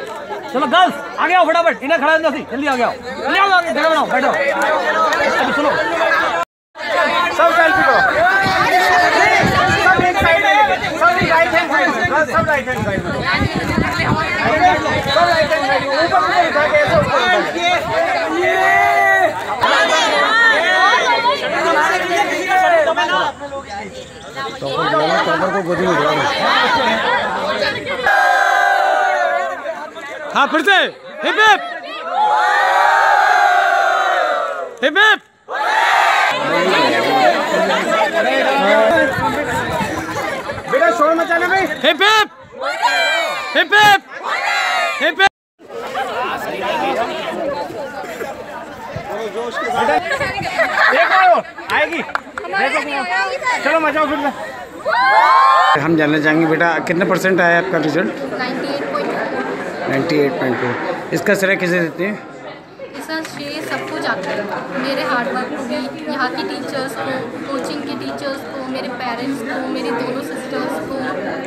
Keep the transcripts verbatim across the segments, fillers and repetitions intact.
चलो गर्ल्स आगे आओ फटाफट, इन्हें खड़ा रहना सी, जल्दी आगे आओ, जल्दी आओ, आगे जगह बनाओ, बैठो। अभी सुनो सब सेल्फी को, सब एक साइड में, सब राइट हैंड साइड, सब राइट हैंड साइड, सब राइट हैंड साइड, ऊपर ऊपर उठा के ऐसे ऊपर उठा के। टॉपर को गोदी में उठाओ। हाँ फिर से हिप हिप हिप हिप। बेटा शोर मचाना भाई। Hip hip hip hip hip hip. देखो आएगी, चलो मचाओ फिर से। हम जानना चाहेंगे बेटा कितने परसेंट आया आपका रिजल्ट? अट्ठानवे पॉइंट टू। इसका श्रेय किसे देते हैं? इसका श्रेय सबको जाता है, मेरे हार्डवर्क को भी, यहाँ की टीचर्स को, कोचिंग के टीचर्स को, मेरे पेरेंट्स को, मेरी दोनों सिस्टर्स को।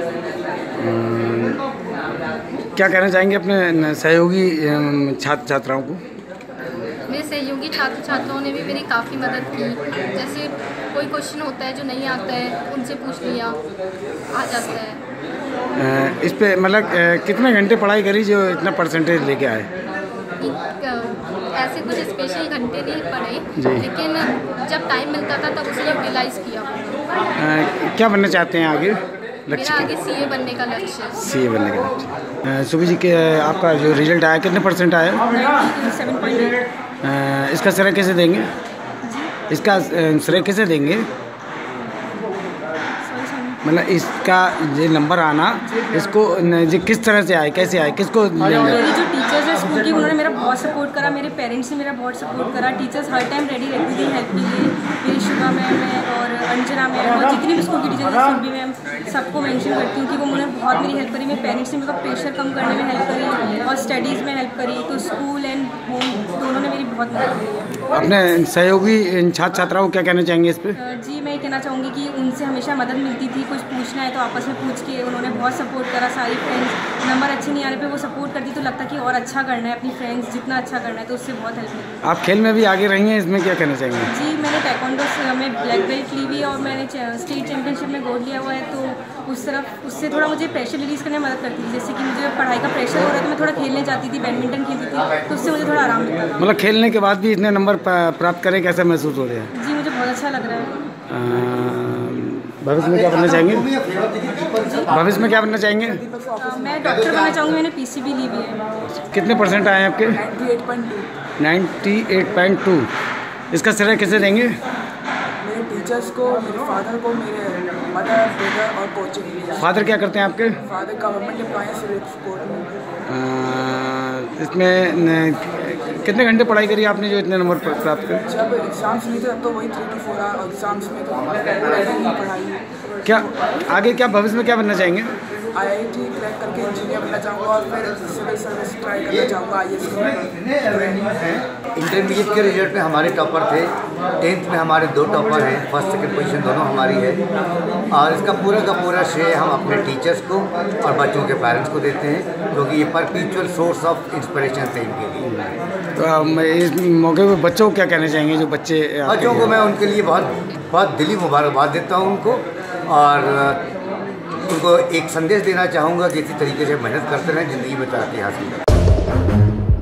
क्या कहना चाहेंगे अपने सहयोगी छात्र छात्राओं को? मेरे सहयोगी छात्र छात्राओं ने भी मेरी काफ़ी मदद की। जैसे कोई क्वेश्चन होता है जो नहीं आता है, उनसे पूछ लिया, आ जाता है। इस पे मतलब कितने घंटे पढ़ाई करी जो इतना परसेंटेज लेके आए? ऐसे कुछ स्पेशल घंटे नहीं पढ़े, लेकिन जब टाइम मिलता था तब उसे यूटिलाइज किया। आ, क्या बनना चाहते हैं आगे? मेरा आगे सीए बनने का लक्ष्य है। सीए बनने का लक्ष्य। सुबी जी के आपका जो रिजल्ट आया कितने परसेंट आया? Seven point eight. इसका श्रेय कैसे देंगे? इसका श्रेय कैसे देंगे? मतलब इसका ये नंबर आना इसको जी किस तरह से आए, कैसे आए, किसको? मेरी जो टीचर्स है स्कूल की, उन्होंने मेरा बहुत सपोर्ट करा, मेरे पेरेंट्स ने मेरा बहुत सपोर्ट करा। टीचर्स हर टाइम रेडी रहती थी हेल्प के लिए। मेरी शुभा मैम है और अंजना मैम और जितनी भी स्कूल की टीचर्स हैं, सुरभि मैम, सबको मेंशन करती हूँ कि वो मुझे बहुत मेरी हेल्प करी। मेरे पेरेंट्स ने मेरा प्रेशर कम करने में हेल्प करी और स्टडीज़ में हेल्प करी। तो स्कूल एंड होम दोनों ने मेरी बहुत मदद की। अपने सहयोगी छात्र छात्राओं को क्या कहना चाहेंगे इस पर? जी मैं ये कहना चाहूँगी कि उनसे हमेशा मदद मिलती थी। कुछ पूछना है तो आपस में पूछ के उन्होंने बहुत सपोर्ट करा। सारी फ्रेंड्स नंबर अच्छे नहीं आने पे वो सपोर्ट करती, तो लगता कि और अच्छा करना है, अपनी फ्रेंड्स जितना अच्छा करना है, तो उससे बहुत हेल्प मिली। आप खेल में भी आगे रही हैं, इसमें क्या कहना चाहेंगे? जी मैंने टाइकोंडो में ब्लैक बेल्ट ली हुई है और मैंने स्टेट चैम्पियनशिप में गोल्ड लिया हुआ है। तो उस तरफ उससे थोड़ा मुझे प्रेशर रिलीज़ करने में मदद करती थी। जैसे कि मुझे पढ़ाई का प्रेशर हो रहा है तो मैं थोड़ा खेलने जाती थी, बैडमिंटन खेलती थी, तो उससे मुझे थोड़ा आराम मिलता था। मतलब खेलने के बाद भी इतने नंबर प्राप्त करें कैसा महसूस हो रहा है? जी मुझे बहुत अच्छा लग रहा है। भविष्य में क्या बनना चाहेंगे? भविष्य में क्या बनना चाहेंगे? मैं डॉक्टर बनना चाहूँगी। मैंने पीसीबी ली हुई है। कितने परसेंट आए हैं आपके? Ninety eight point two. इसका श्रेय किसे देंगे? मेरे टीचर्स को, मेरे फादर को, मेरे मदर, ब्रदर और कोचिंग। फादर क्या करते हैं आपके? फादर गवर्नमेंट एम्प्लॉय है सिविल कोर्ट में। इसमें कितने घंटे पढ़ाई करी आपने जो इतने नंबर प्राप्त करे? जब एग्जाम्स नहीं थे तब तो वही three two four hour, exams में तो पढ़ाई। क्या आगे क्या भविष्य में क्या बनना चाहेंगे? आई आई टी क्रैक करके इंजीनियर बनना चाहूँगा और फिर सिविल सर्विस ट्राई करना चाहूँगा, आई ए एस। इंटरमीडिएट के रिजल्ट में हमारे टॉपर थे। टेंथ में हमारे दो टॉपर हैं, फर्स्ट सेकंड पोजीशन दोनों हमारी है। और इसका पूरा का पूरा श्रेय हम अपने टीचर्स को और बच्चों के पेरेंट्स को देते हैं, क्योंकि ये परपीचुअल सोर्स ऑफ इंस्पिरेशन थे इनके लिए। तो मैं इस मौके पर बच्चों को क्या कहना चाहेंगे जो बच्चे? बच्चों को मैं उनके लिए बहुत बहुत दिली मुबारकबाद देता हूँ उनको, और उनको एक संदेश देना चाहूँगा कि इसी तरीके से मेहनत करते रहें, ज़िंदगी में तरक्की हासिल करें।